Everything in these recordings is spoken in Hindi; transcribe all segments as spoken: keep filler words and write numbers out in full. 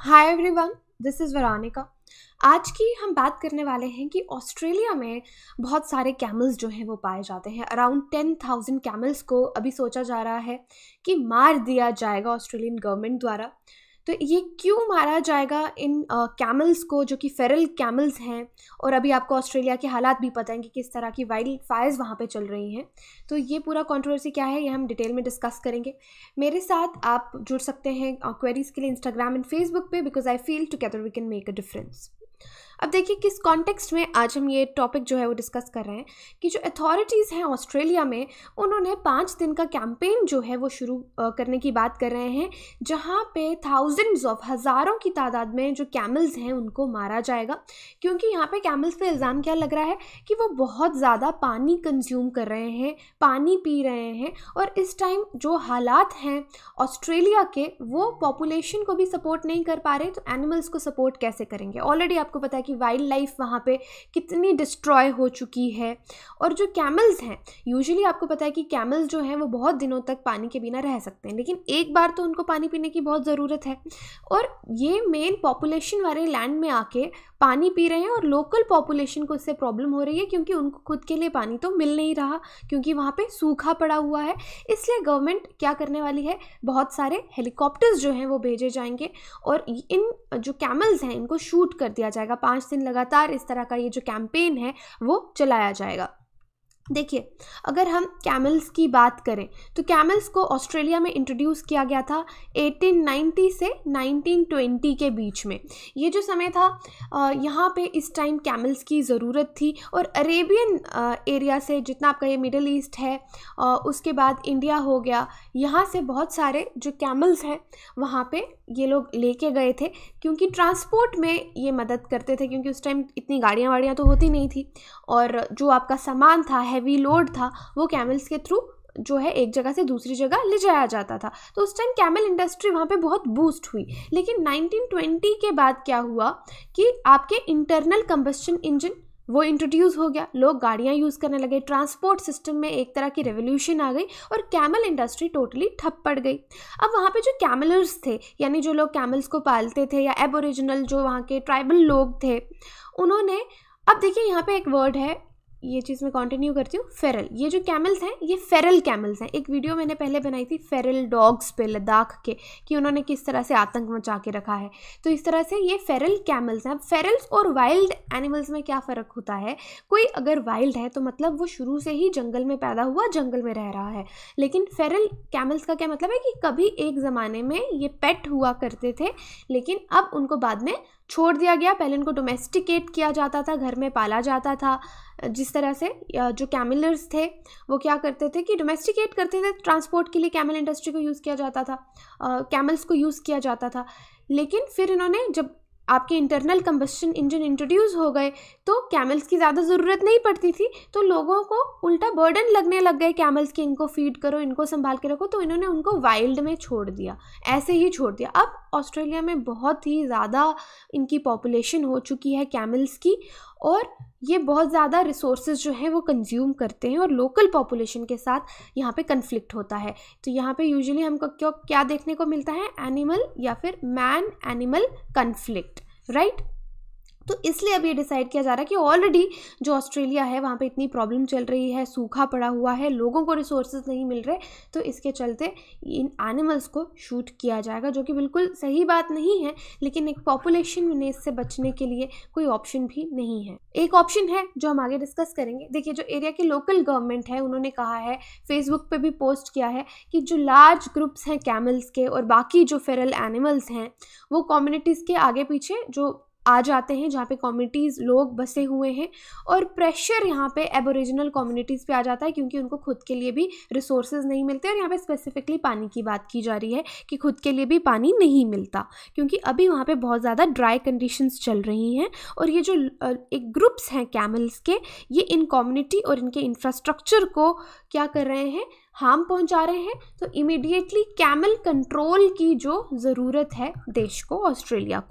Hi everyone, this is Veronica. आज की हम बात करने वाले हैं कि ऑस्ट्रेलिया में बहुत सारे कैमल्स जो हैं वो पाए जाते हैं। अराउंड टेन थाउजेंड कैमल्स को अभी सोचा जा रहा है कि मार दिया जाएगा ऑस्ट्रेलियन गवर्नमेंट द्वारा। तो ये क्यों मारा जाएगा इन कैमल्स को, जो कि फेरल कैमल्स हैं, और अभी आपको ऑस्ट्रेलिया के हालात भी पता हैं कि किस तरह की वाइल्ड फायर्स वहाँ पे चल रही हैं। तो ये पूरा कंट्रोवर्सी क्या है, ये हम डिटेल में डिस्कस करेंगे। मेरे साथ आप जुड़ सकते हैं क्वेरीज के लिए इंस्टाग्राम एंड फेसबुक पे, because I feel together we can make a difference. अब देखिए किस कॉन्टेक्स्ट में आज हम ये टॉपिक जो है वो डिस्कस कर रहे हैं कि जो अथॉरिटीज़ हैं ऑस्ट्रेलिया में, उन्होंने पाँच दिन का कैंपेन जो है वो शुरू करने की बात कर रहे हैं, जहाँ पे थाउजेंड्स ऑफ हज़ारों की तादाद में जो कैमल्स हैं उनको मारा जाएगा। क्योंकि यहाँ पे कैमल्स पे इल्ज़ाम क्या लग रहा है कि वो बहुत ज़्यादा पानी कंज्यूम कर रहे हैं, पानी पी रहे हैं, और इस टाइम जो हालात हैं ऑस्ट्रेलिया के, वो पॉपुलेशन को भी सपोर्ट नहीं कर पा रहे, तो एनिमल्स को सपोर्ट कैसे करेंगे। ऑलरेडी आपको पता है कि वाइल्ड लाइफ वहाँ पे कितनी डिस्ट्रॉय हो चुकी है। और जो कैमल्स हैं, यूजुअली आपको पता है कि कैमल्स जो हैं वो बहुत दिनों तक पानी के बिना रह सकते हैं, लेकिन एक बार तो उनको पानी पीने की बहुत ज़रूरत है। और ये मेन पॉपुलेशन वाले लैंड में आके पानी पी रहे हैं, और लोकल पॉपुलेशन को इससे प्रॉब्लम हो रही है क्योंकि उनको खुद के लिए पानी तो मिल नहीं रहा, क्योंकि वहाँ पे सूखा पड़ा हुआ है। इसलिए गवर्नमेंट क्या करने वाली है, बहुत सारे हेलीकॉप्टर्स जो हैं वो भेजे जाएंगे, और इन जो कैमल्स हैं इनको शूट कर दिया जाएगा। पाँच दिन लगातार इस तरह का ये जो कैंपेन है वो चलाया जाएगा। देखिए, अगर हम कैमल्स की बात करें तो कैमल्स को ऑस्ट्रेलिया में इंट्रोड्यूस किया गया था एटीन नाइंटी से नाइनटीन ट्वेंटी के बीच में। ये जो समय था, यहाँ पे इस टाइम कैमल्स की ज़रूरत थी, और अरेबियन एरिया से, जितना आपका ये मिडल ईस्ट है, उसके बाद इंडिया हो गया, यहाँ से बहुत सारे जो कैमल्स हैं वहाँ पे ये लोग लेके गए थे, क्योंकि ट्रांसपोर्ट में ये मदद करते थे, क्योंकि उस टाइम इतनी गाड़ियाँ वाड़ियाँ तो होती नहीं थी, और जो आपका सामान था, हैवी लोड था, वो कैमल्स के थ्रू जो है एक जगह से दूसरी जगह ले जाया जाता था। तो उस टाइम कैमल इंडस्ट्री वहाँ पे बहुत बूस्ट हुई। लेकिन नाइनटीन ट्वेंटी के बाद क्या हुआ कि आपके इंटरनल कंबस्शन इंजन वो इंट्रोड्यूस हो गया, लोग गाड़ियाँ यूज़ करने लगे, ट्रांसपोर्ट सिस्टम में एक तरह की रेवोल्यूशन आ गई, और कैमल इंडस्ट्री टोटली ठप पड़ गई। अब वहाँ पे जो कैमलर्स थे, यानी जो लोग कैमल्स को पालते थे, या एबोरिजिनल जो वहाँ के ट्राइबल लोग थे, उन्होंने, अब देखिए यहाँ पे एक वर्ड है, ये चीज़ मैं कंटिन्यू करती हूँ, फेरल। ये जो कैमल्स हैं ये फेरल कैमल्स हैं। एक वीडियो मैंने पहले बनाई थी फेरल डॉग्स पे, लद्दाख के, कि उन्होंने किस तरह से आतंक मचा के रखा है। तो इस तरह से ये फेरल कैमल्स हैं। फेरल्स और वाइल्ड एनिमल्स में क्या फ़र्क होता है, कोई अगर वाइल्ड है तो मतलब वो शुरू से ही जंगल में पैदा हुआ, जंगल में रह रहा है। लेकिन फेरल कैमल्स का क्या मतलब है कि कभी एक ज़माने में ये पेट हुआ करते थे, लेकिन अब उनको बाद में छोड़ दिया गया। पहले इनको डोमेस्टिकेट किया जाता था, घर में पाला जाता था। जिस तरह से जो कैमलर्स थे वो क्या करते थे कि डोमेस्टिकेट करते थे, ट्रांसपोर्ट के लिए कैमल इंडस्ट्री को यूज़ किया जाता था, कैमल्स को यूज़ किया जाता था। लेकिन फिर इन्होंने, जब आपके इंटरनल कंबस्शन इंजन इंट्रोड्यूस हो गए, तो कैमल्स की ज़्यादा ज़रूरत नहीं पड़ती थी, तो लोगों को उल्टा बर्डन लगने लग गए कैमल्स की, इनको फीड करो, इनको संभाल के रखो, तो इन्होंने उनको वाइल्ड में छोड़ दिया, ऐसे ही छोड़ दिया। अब ऑस्ट्रेलिया में बहुत ही ज़्यादा इनकी पॉपुलेशन हो चुकी है कैमल्स की, और ये बहुत ज़्यादा रिसोर्सेज जो हैं वो कंज्यूम करते हैं, और लोकल पॉपुलेशन के साथ यहाँ पे कन्फ्लिक्ट होता है। तो यहाँ पे यूजुअली हमको क्यों क्या देखने को मिलता है, एनिमल या फिर मैन एनिमल कन्फ्लिक्ट, राइट। तो इसलिए अब ये डिसाइड किया जा रहा है कि ऑलरेडी जो ऑस्ट्रेलिया है वहाँ पे इतनी प्रॉब्लम चल रही है, सूखा पड़ा हुआ है, लोगों को रिसोर्सेज नहीं मिल रहे, तो इसके चलते इन एनिमल्स को शूट किया जाएगा, जो कि बिल्कुल सही बात नहीं है, लेकिन एक पॉपुलेशन में इससे बचने के लिए कोई ऑप्शन भी नहीं है। एक ऑप्शन है जो हम आगे डिस्कस करेंगे। देखिए, जो एरिया की लोकल गवर्नमेंट है, उन्होंने कहा है, फेसबुक पे भी पोस्ट किया है, कि जो लार्ज ग्रुप्स हैं कैमल्स के और बाकी जो फेरल एनिमल्स हैं, वो कम्युनिटीज़ के आगे पीछे जो आ जाते हैं, जहाँ पे कम्युनिटीज़ लोग बसे हुए हैं, और प्रेशर यहाँ पे एबोरिजिनल कम्युनिटीज़ पे आ जाता है, क्योंकि उनको खुद के लिए भी रिसोर्सेज नहीं मिलते। और यहाँ पे स्पेसिफिकली पानी की बात की जा रही है कि खुद के लिए भी पानी नहीं मिलता, क्योंकि अभी वहाँ पे बहुत ज़्यादा ड्राई कंडीशंस चल रही हैं। और ये जो एक ग्रुप्स हैं कैमल्स के, ये इन कम्युनिटी और इनके इंफ्रास्ट्रक्चर को क्या कर रहे हैं, हार्म पहुंचा रहे हैं। तो इमीडिएटली कैमल कंट्रोल की जो ज़रूरत है देश को, ऑस्ट्रेलिया को।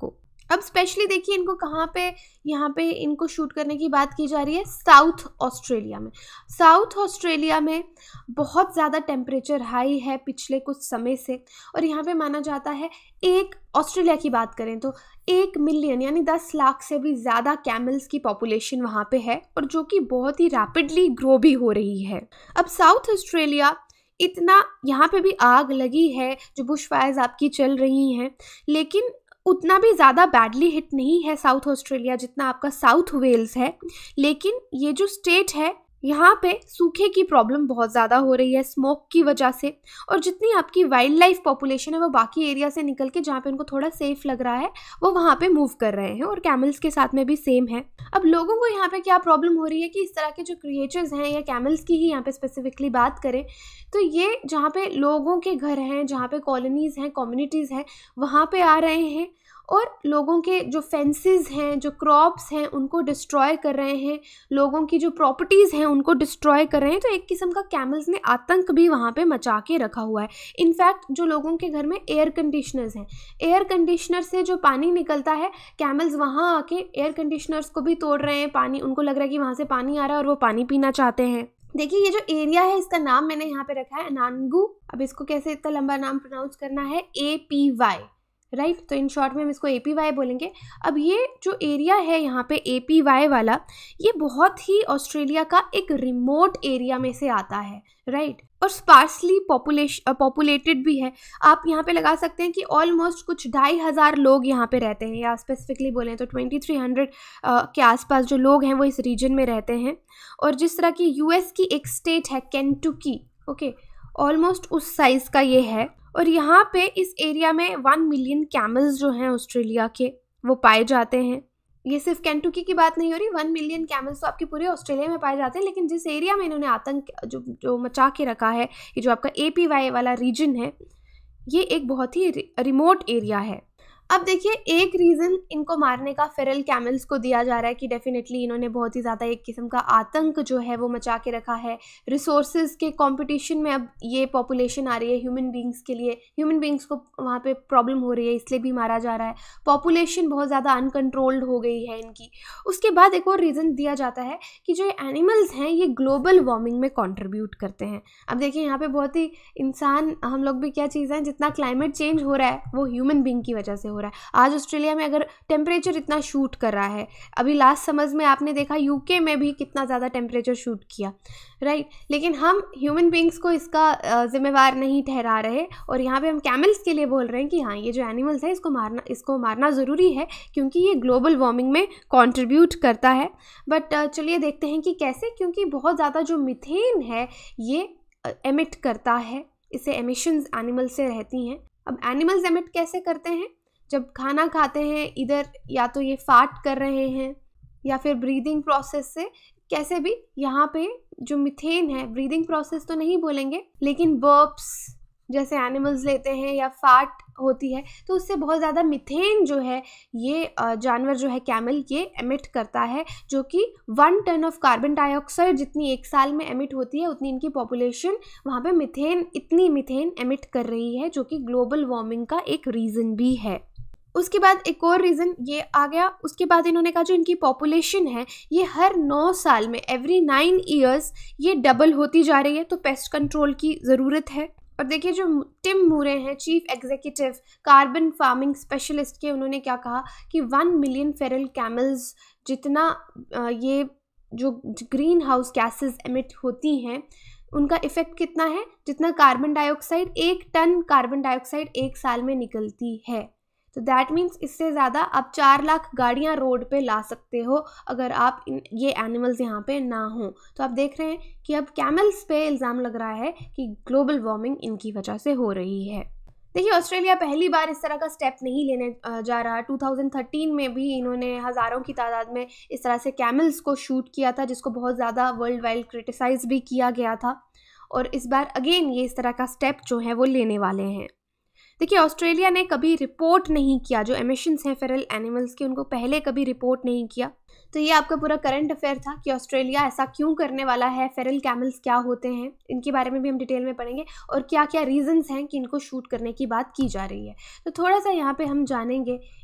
अब स्पेशली देखिए इनको कहाँ पे, यहाँ पे इनको शूट करने की बात की जा रही है साउथ ऑस्ट्रेलिया में। साउथ ऑस्ट्रेलिया में बहुत ज़्यादा टेम्परेचर हाई है पिछले कुछ समय से, और यहाँ पे माना जाता है एक ऑस्ट्रेलिया की बात करें तो एक मिलियन यानी दस लाख से भी ज़्यादा कैमल्स की पॉपुलेशन वहाँ पे है, और जो कि बहुत ही रैपिडली ग्रो भी हो रही है। अब साउथ ऑस्ट्रेलिया इतना, यहाँ पे भी आग लगी है, जो बुश फायर्स आपकी चल रही हैं, लेकिन उतना भी ज़्यादा बैडली हिट नहीं है साउथ ऑस्ट्रेलिया जितना आपका साउथ वेल्स है। लेकिन ये जो स्टेट है यहाँ पे सूखे की प्रॉब्लम बहुत ज़्यादा हो रही है स्मोक की वजह से, और जितनी आपकी वाइल्ड लाइफ पॉपुलेशन है वो बाकी एरिया से निकल के जहाँ पे उनको थोड़ा सेफ लग रहा है वो वहाँ पे मूव कर रहे हैं, और कैमल्स के साथ में भी सेम है। अब लोगों को यहाँ पे क्या प्रॉब्लम हो रही है कि इस तरह के जो क्रिएचर्स हैं, या कैमल्स की ही यहाँ पे स्पेसिफिकली बात करें तो ये जहाँ पे लोगों के घर हैं, जहाँ पे कॉलोनीज़ हैं, कम्युनिटीज़ हैं, वहाँ पे आ रहे हैं और लोगों के जो फेंसेस हैं, जो क्रॉप्स हैं, उनको डिस्ट्रॉय कर रहे हैं, लोगों की जो प्रॉपर्टीज़ हैं उनको डिस्ट्रॉय कर रहे हैं। तो एक किस्म का कैमल्स ने आतंक भी वहाँ पे मचा के रखा हुआ है। इनफैक्ट जो लोगों के घर में एयर कंडीशनर्स हैं, एयर कंडीशनर से जो पानी निकलता है, कैमल्स वहाँ आके एयर कंडीशनर्स को भी तोड़ रहे हैं। पानी, उनको लग रहा है कि वहाँ से पानी आ रहा है और वो पानी पीना चाहते हैं। देखिए ये जो एरिया है इसका नाम मैंने यहाँ पे रखा है नानगू। अब इसको कैसे इतना लंबा नाम प्रोनाउंस करना है, A P Y, right right? तो इन शॉर्ट में हम इसको ए पी वाई बोलेंगे। अब ये जो एरिया है यहाँ पे ए पी वाई वाला, ये बहुत ही ऑस्ट्रेलिया का एक रिमोट एरिया में से आता है, राइट right? और स्पार्सली पॉपुलेशन पॉपुलेटेड भी है। आप यहाँ पे लगा सकते हैं कि ऑलमोस्ट कुछ ढाई हज़ार लोग यहाँ पे रहते हैं, या स्पेसिफिकली बोलें तो ट्वेंटी थ्री हंड्रेड के आसपास जो लोग हैं वो इस रीजन में रहते हैं। और जिस तरह की यूएस की एक स्टेट है केंटुकी, ओके, ऑलमोस्ट उस साइज़ का ये है। और यहाँ पे इस एरिया में वन मिलियन कैमल्स जो हैं ऑस्ट्रेलिया के वो पाए जाते हैं। ये सिर्फ केंटुकी की बात नहीं हो रही, वन मिलियन कैमल्स तो आपके पूरे ऑस्ट्रेलिया में पाए जाते हैं। लेकिन जिस एरिया में इन्होंने आतंक जो जो मचा के रखा है, ये जो आपका ए पी वाई वाला रीजन है, ये एक बहुत ही रिमोट एरिया है। अब देखिए एक रीज़न इनको मारने का फेरल कैमल्स को दिया जा रहा है कि डेफिनेटली इन्होंने बहुत ही ज़्यादा एक किस्म का आतंक जो है वो मचा के रखा है। रिसोर्सेज के कंपटीशन में अब ये पॉपुलेशन आ रही है ह्यूमन बींग्स के लिए, ह्यूमन बींग्स को वहाँ पे प्रॉब्लम हो रही है, इसलिए भी मारा जा रहा है। पॉपुलेशन बहुत ज़्यादा अनकंट्रोल्ड हो गई है इनकी। उसके बाद एक और रीज़न दिया जाता है कि जो एनिमल्स हैं ये ग्लोबल वार्मिंग में कॉन्ट्रीब्यूट करते हैं। अब देखिए यहाँ पर बहुत ही इंसान, हम लोग भी क्या चीज़ हैं, जितना क्लाइमेट चेंज हो रहा है वो ह्यूमन बींग की वजह से हो रहा है। आज ऑस्ट्रेलिया में अगर टेम्परेचर इतना शूट कर रहा है, अभी लास्ट समर्स में आपने देखा यूके में भी कितना ज़्यादा टेम्परेचर शूट किया, राइट right? लेकिन हम ह्यूमन बींग्स को इसका जिम्मेवार नहीं ठहरा रहे, और यहाँ पे हम कैमल्स के लिए बोल रहे हैं कि हाँ ये जो एनिमल्स है इसको मारना इसको मारना ज़रूरी है क्योंकि ये ग्लोबल वार्मिंग में कंट्रीब्यूट करता है। बट चलिए देखते हैं कि कैसे, क्योंकि बहुत ज़्यादा जो मीथेन है ये एमिट करता है, इससे एमिशंस एनिमल से रहती हैं। अब एनिमल्स एमिट कैसे करते हैं, जब खाना खाते हैं, इधर या तो ये फाट कर रहे हैं या फिर ब्रीदिंग प्रोसेस से, कैसे भी यहाँ पे जो मीथेन है, ब्रीदिंग प्रोसेस तो नहीं बोलेंगे लेकिन बर्प्स जैसे एनिमल्स लेते हैं या फाट होती है तो उससे बहुत ज़्यादा मीथेन जो है ये जानवर जो है कैमल ये एमिट करता है, जो कि one ton of carbon dioxide जितनी एक साल में एमिट होती है उतनी इनकी पॉपुलेशन वहाँ पे मीथेन इतनी मीथेन एमिट कर रही है, जो कि ग्लोबल वार्मिंग का एक रीज़न भी है। उसके बाद एक और रीज़न ये आ गया। उसके बाद इन्होंने कहा जो इनकी पॉपुलेशन है ये हर नौ साल में, एवरी नाइन ईयर्स ये डबल होती जा रही है, तो पेस्ट कंट्रोल की ज़रूरत है। और देखिए जो टिम मूरे हैं, chief executive carbon farming specialist के, उन्होंने क्या कहा कि वन मिलियन फेरल कैमल्स जितना ये जो ग्रीन हाउस गैसेस एमिट होती हैं उनका इफेक्ट कितना है, जितना कार्बन डाइऑक्साइड, एक टन कार्बन डाइऑक्साइड एक साल में निकलती है। तो दैट मीन्स इससे ज़्यादा आप चार लाख गाड़ियाँ रोड पे ला सकते हो अगर आप इन ये एनिमल्स यहाँ पे ना हो। तो आप देख रहे हैं कि अब कैमल्स पे इल्ज़ाम लग रहा है कि ग्लोबल वार्मिंग इनकी वजह से हो रही है। देखिए ऑस्ट्रेलिया पहली बार इस तरह का स्टेप नहीं लेने जा रहा। टू थाउजेंड थर्टीन में भी इन्होंने हज़ारों की तादाद में इस तरह से कैमल्स को शूट किया था, जिसको बहुत ज़्यादा वर्ल्ड वाइड क्रिटिसाइज भी किया गया था, और इस बार अगेन ये इस तरह का स्टेप जो है वो लेने वाले हैं। देखिए ऑस्ट्रेलिया ने कभी रिपोर्ट नहीं किया, जो एमिशंस हैं फेरल एनिमल्स के उनको पहले कभी रिपोर्ट नहीं किया। तो ये आपका पूरा करंट अफेयर था कि ऑस्ट्रेलिया ऐसा क्यों करने वाला है, फेरल कैमल्स क्या होते हैं, इनके बारे में भी हम डिटेल में पढ़ेंगे, और क्या क्या रीजंस हैं कि इनको शूट करने की बात की जा रही है। तो थोड़ा सा यहाँ पे हम जानेंगे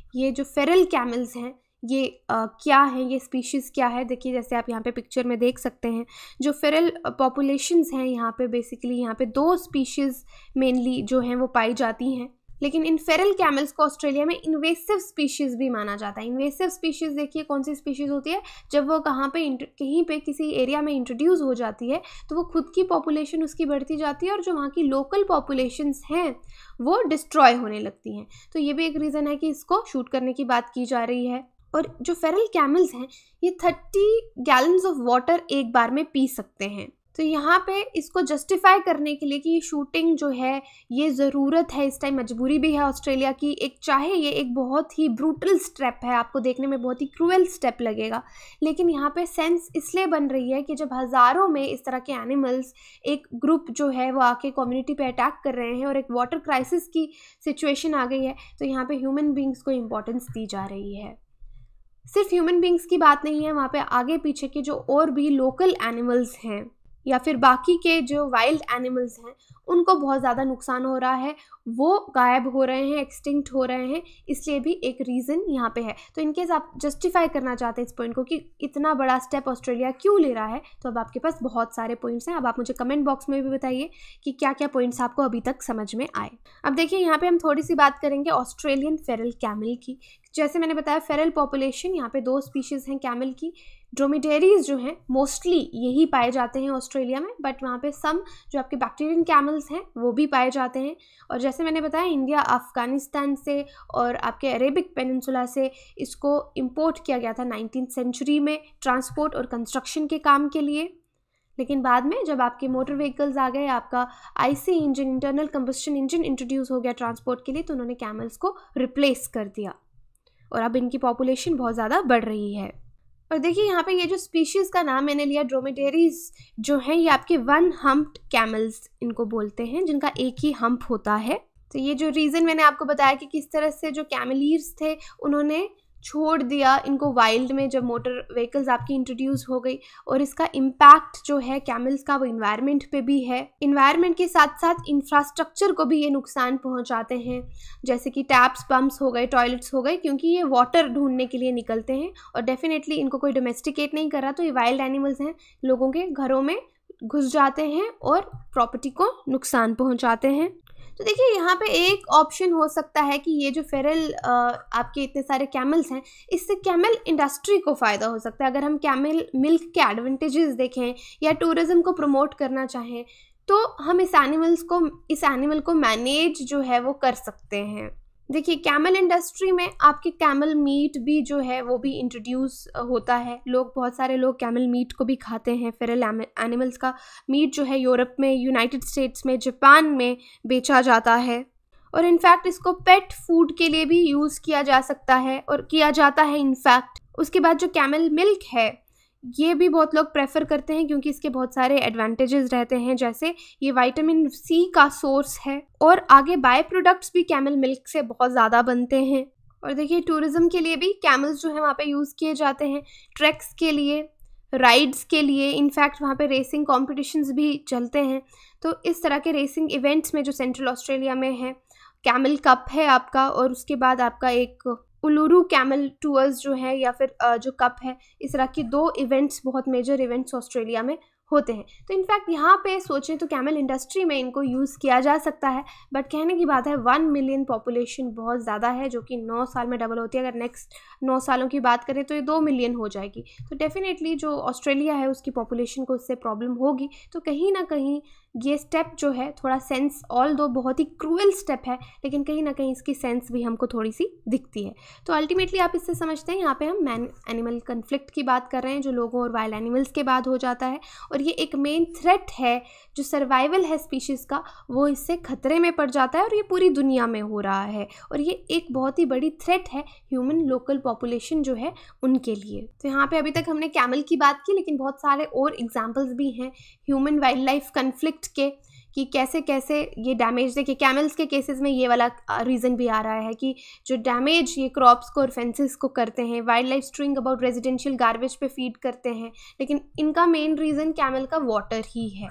ये जो फेरल कैमल्स हैं ये आ, क्या है, ये स्पीशीज़ क्या है। देखिए जैसे आप यहाँ पे पिक्चर में देख सकते हैं, जो फेरल पॉपुलेशंस हैं यहाँ पे बेसिकली यहाँ पे दो स्पीशीज़ मेनली जो हैं वो पाई जाती हैं। लेकिन इन फेरल कैमल्स को ऑस्ट्रेलिया में इन्वेसिव स्पीशीज़ भी माना जाता है। इन्वेसिव स्पीशीज़ देखिए कौन सी स्पीशीज़ होती है, जब वो कहाँ पे कहीं पे किसी एरिया में इंट्रोड्यूस हो जाती है तो वो खुद की पॉपुलेशन उसकी बढ़ती जाती है और जो वहाँ की लोकल पॉपुलेशंस हैं वो डिस्ट्रॉय होने लगती हैं। तो ये भी एक रीज़न है कि इसको शूट करने की बात की जा रही है। और जो फेरल कैमल्स हैं ये थर्टी गैलन्स ऑफ वाटर एक बार में पी सकते हैं। तो यहाँ पे इसको जस्टिफाई करने के लिए कि ये शूटिंग जो है ये ज़रूरत है, इस टाइम मजबूरी भी है ऑस्ट्रेलिया की, एक चाहे ये एक बहुत ही ब्रूटल स्टेप है, आपको देखने में बहुत ही क्रूएल स्टेप लगेगा, लेकिन यहाँ पे सेंस इसलिए बन रही है कि जब हज़ारों में इस तरह के एनिमल्स एक ग्रुप जो है वो आके कम्युनिटी पे अटैक कर रहे हैं और एक वाटर क्राइसिस की सिचुएशन आ गई है, तो यहाँ पे ह्यूमन बींग्स को इम्पोर्टेंस दी जा रही है। सिर्फ ह्यूमन बींग्स की बात नहीं है, वहाँ पे आगे पीछे के जो और भी लोकल एनिमल्स हैं या फिर बाकी के जो वाइल्ड एनिमल्स हैं उनको बहुत ज़्यादा नुकसान हो रहा है, वो गायब हो रहे हैं, एक्सटिंक्ट हो रहे हैं, इसलिए भी एक रीज़न यहाँ पे है। तो इनकेस आप जस्टिफाई करना चाहते हैं इस पॉइंट को कि इतना बड़ा स्टेप ऑस्ट्रेलिया क्यों ले रहा है, तो अब आपके पास बहुत सारे पॉइंट्स हैं। अब आप मुझे कमेंट बॉक्स में भी बताइए कि क्या क्या पॉइंट्स आपको अभी तक समझ में आए। अब देखिए यहाँ पे हम थोड़ी सी बात करेंगे ऑस्ट्रेलियन फेरल कैमल की। जैसे मैंने बताया फेरल पॉपुलेशन यहाँ पे दो स्पीशीज़ हैं कैमल की। ड्रोमेडेरीज जो हैं मोस्टली यही पाए जाते हैं ऑस्ट्रेलिया में, बट वहाँ पे सम जो आपके बैक्टीरियन कैमल्स हैं वो भी पाए जाते हैं। और जैसे मैंने बताया इंडिया अफ़गानिस्तान से और आपके अरेबिक पेनिनसुला से इसको इंपोर्ट किया गया था नाइनटीन्थ सेंचुरी में ट्रांसपोर्ट और कंस्ट्रक्शन के काम के लिए। लेकिन बाद में जब आपके मोटर व्हीकल्स आ गए, आपका IC engine internal combustion engine introduce हो गया ट्रांसपोर्ट के लिए, तो उन्होंने कैमल्स को रिप्लेस कर दिया और अब इनकी पॉपुलेशन बहुत ज़्यादा बढ़ रही है। और देखिए यहाँ पे ये जो स्पीशीज़ का नाम मैंने लिया ड्रोमेडेरीज जो हैं ये आपके वन हम्प्ड कैमल्स इनको बोलते हैं, जिनका एक ही हम्प होता है। तो ये जो रीज़न मैंने आपको बताया कि किस तरह से जो कैमलीर्स थे उन्होंने छोड़ दिया इनको वाइल्ड में जब मोटर व्हीकल्स आपकी इंट्रोड्यूस हो गई, और इसका इम्पैक्ट जो है कैमल्स का वो इन्वायरमेंट पे भी है। इन्वायरमेंट के साथ साथ इंफ्रास्ट्रक्चर को भी ये नुकसान पहुंचाते हैं, जैसे कि टैप्स पंप्स हो गए, टॉयलेट्स हो गए, क्योंकि ये वाटर ढूंढने के लिए निकलते हैं और डेफिनेटली इनको कोई डोमेस्टिकेट नहीं कर रहा, तो ये वाइल्ड एनिमल्स हैं, लोगों के घरों में घुस जाते हैं और प्रॉपर्टी को नुकसान पहुँचाते हैं। तो देखिए यहाँ पे एक ऑप्शन हो सकता है कि ये जो फेरल आपके इतने सारे कैमल्स हैं इससे कैमल इंडस्ट्री को फ़ायदा हो सकता है। अगर हम कैमल मिल्क के एडवांटेजेस देखें या टूरिज़्म को प्रमोट करना चाहें तो हम इस एनिमल्स को इस एनिमल को मैनेज जो है वो कर सकते हैं। देखिए कैमल इंडस्ट्री में आपके कैमल मीट भी जो है वो भी इंट्रोड्यूस होता है, लोग बहुत सारे लोग कैमल मीट को भी खाते हैं। फेरल एनिमल्स का मीट जो है यूरोप में, यूनाइटेड स्टेट्स में, जापान में बेचा जाता है और इनफैक्ट इसको पेट फूड के लिए भी यूज़ किया जा सकता है और किया जाता है इनफैक्ट। उसके बाद जो कैमल मिल्क है ये भी बहुत लोग प्रेफर करते हैं क्योंकि इसके बहुत सारे एडवांटेजेस रहते हैं, जैसे ये विटामिन सी का सोर्स है और आगे बाय प्रोडक्ट्स भी कैमल मिल्क से बहुत ज़्यादा बनते हैं। और देखिए टूरिज़्म के लिए भी कैमल्स जो है वहाँ पे यूज़ किए जाते हैं, ट्रैक्स के लिए, राइड्स के लिए, इनफैक्ट वहाँ पे रेसिंग कॉम्पिटिशन्स भी चलते हैं। तो इस तरह के रेसिंग इवेंट्स में जो सेंट्रल ऑस्ट्रेलिया में है कैमल कप है आपका, और उसके बाद आपका एक उलूरू कैमल टूर्स जो है या फिर जो कप है, इस तरह की दो इवेंट्स बहुत मेजर इवेंट्स ऑस्ट्रेलिया में होते हैं। तो इनफैक्ट यहाँ पे सोचें तो कैमल इंडस्ट्री में इनको यूज़ किया जा सकता है, बट कहने की बात है वन मिलियन पॉपुलेशन बहुत ज़्यादा है जो कि नौ साल में डबल होती है। अगर नेक्स्ट नौ सालों की बात करें तो ये दो मिलियन हो जाएगी। तो डेफिनेटली जो ऑस्ट्रेलिया है उसकी पॉपुलेशन को उससे प्रॉब्लम होगी। तो कहीं ना कहीं ये स्टेप जो है थोड़ा सेंस, ऑल दो बहुत ही क्रूएल स्टेप है, लेकिन कहीं ना कहीं इसकी सेंस भी हमको थोड़ी सी दिखती है। तो अल्टीमेटली आप इससे समझते हैं यहाँ पे हम मैन एनिमल कन्फ्लिक्ट की बात कर रहे हैं जो लोगों और वाइल्ड एनिमल्स के बाद हो जाता है, और ये एक मेन थ्रेट है जो सर्वाइवल है स्पीशीज़ का, वो इससे खतरे में पड़ जाता है और ये पूरी दुनिया में हो रहा है, और ये एक बहुत ही बड़ी थ्रेट है ह्यूमन लोकल पॉपुलेशन जो है उनके लिए। तो यहाँ पे अभी तक हमने कैमल की बात की, लेकिन बहुत सारे और एग्जाम्पल्स भी हैं ह्यूमन वाइल्ड लाइफ कन्फ्लिक्ट के, कि कैसे कैसे ये डैमेज, देखिए कैमल्स के केसेस में ये वाला रीज़न भी आ रहा है कि जो डैमेज ये क्रॉप्स को और फेंसेस को करते हैं, wildlife string about residential garbage पे फीड करते हैं, लेकिन इनका मेन रीज़न कैमल का वाटर ही है।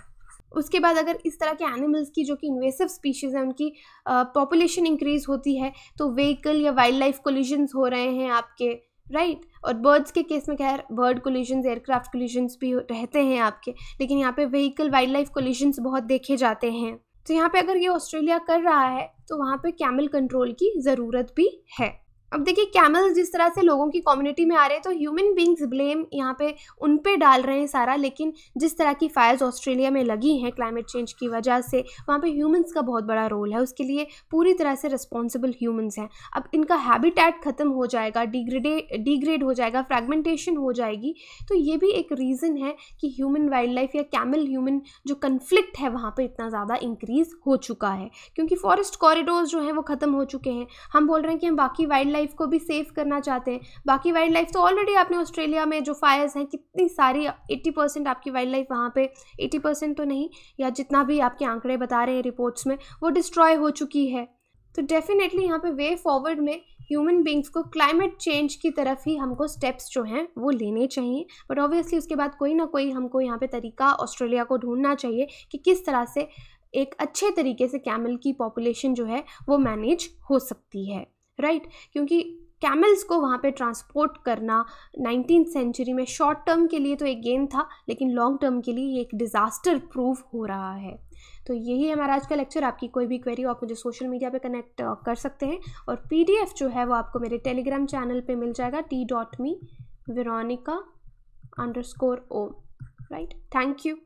उसके बाद अगर इस तरह के एनिमल्स की जो कि इन्वेसिव स्पीशीज़ हैं उनकी पॉपुलेशन इंक्रीज़ होती है तो व्हीकल या वाइल्ड लाइफ कोलिजन्स हो रहे हैं आपके, राइट right? और बर्ड्स के केस में क्या है, बर्ड कोलिजन्स, एयरक्राफ्ट कोलिजन्स भी रहते हैं आपके, लेकिन यहाँ पे व्हीकल वाइल्ड लाइफ कोलिजन्स बहुत देखे जाते हैं। तो यहाँ पे अगर ये ऑस्ट्रेलिया कर रहा है तो वहाँ पे कैमल कंट्रोल की ज़रूरत भी है। अब देखिए कैमल्स जिस तरह से लोगों की कम्युनिटी में आ रहे हैं तो ह्यूमन बींग्स ब्लेम यहाँ पे उन पे डाल रहे हैं सारा, लेकिन जिस तरह की फायर्स ऑस्ट्रेलिया में लगी हैं क्लाइमेट चेंज की वजह से वहाँ पे ह्यूमंस का बहुत बड़ा रोल है, उसके लिए पूरी तरह से रिस्पॉन्सिबल ह्यूमंस हैं। अब इनका हैबिटेट ख़त्म हो जाएगा, डिग्रेडे डिग्रेड हो जाएगा, फ्रैगमेंटेशन हो जाएगी, तो ये भी एक रीज़न है कि ह्यूमन वाइल्ड लाइफ या कैमल ह्यूमन जो कन्फ्लिक्ट है वहाँ पर इतना ज़्यादा इंक्रीज़ हो चुका है, क्योंकि फॉरेस्ट कॉरिडोर्स जो हैं वो ख़त्म हो चुके हैं। हम बोल रहे हैं कि हम बाकी वाइल्ड लाइफ को भी सेव करना चाहते हैं, बाकी वाइल्ड लाइफ तो ऑलरेडी आपने ऑस्ट्रेलिया में जो फायर्स हैं कितनी सारी, अस्सी परसेंट आपकी वाइल्ड लाइफ वहाँ पे, अस्सी परसेंट तो नहीं या जितना भी आपके आंकड़े बता रहे हैं रिपोर्ट्स में, वो डिस्ट्रॉय हो चुकी है। तो डेफिनेटली यहाँ पे वे फॉरवर्ड में ह्यूमन बींग्स को क्लाइमेट चेंज की तरफ ही हमको स्टेप्स जो हैं वो लेने चाहिए, बट ऑब्वियसली उसके बाद कोई ना कोई हमको यहाँ पे तरीका ऑस्ट्रेलिया को ढूंढना चाहिए कि किस तरह से एक अच्छे तरीके से कैमल की पॉपुलेशन जो है वो मैनेज हो सकती है, राइट right? क्योंकि कैमल्स को वहाँ पे ट्रांसपोर्ट करना नाइनटीन्थ सेंचुरी में शॉर्ट टर्म के लिए तो एक गेम था, लेकिन लॉन्ग टर्म के लिए ये एक डिज़ास्टर प्रूव हो रहा है। तो यही हमारा आज का लेक्चर। आपकी कोई भी क्वेरी हो आप मुझे सोशल मीडिया पे कनेक्ट कर सकते हैं, और पीडीएफ जो है वो आपको मेरे टेलीग्राम चैनल पे मिल जाएगा, T dot me Veronica underscore Om, right. Thank you.